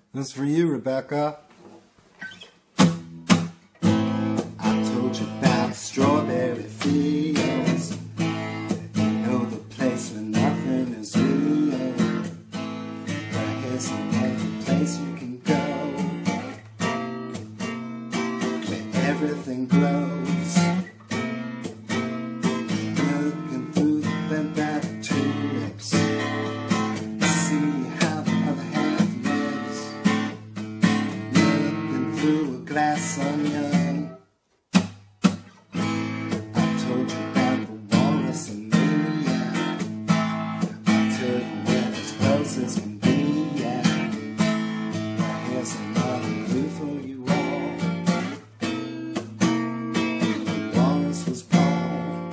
This is for you, Rebecca. I told you about strawberry fields. You know the place where nothing is real. But here's another place you can go, where everything grows. Looking through the bent back tulips, see how the other half lives. Looking through a glass onion. I told you about the walrus and me. I told you where as close as can be. But here's another clue for you all. The walrus was Paul,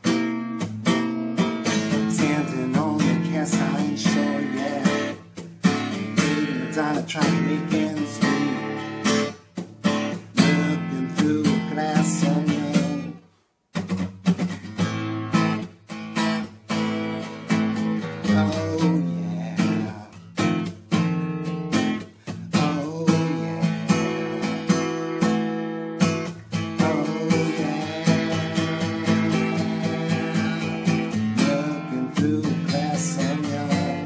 standing on the cast iron shore, eating a dollar, trying to make ends meet. Looking through a glass onion. Oh yeah. Oh yeah. Oh yeah. Looking through a glass onion.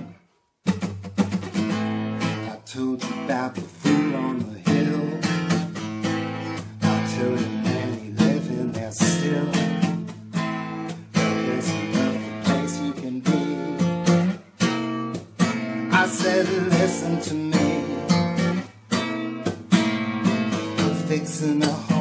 I told you about the fool on the hill. I'll tell you, man, he living there still. There's another place you can be. I said, listen to me. I'm fixing a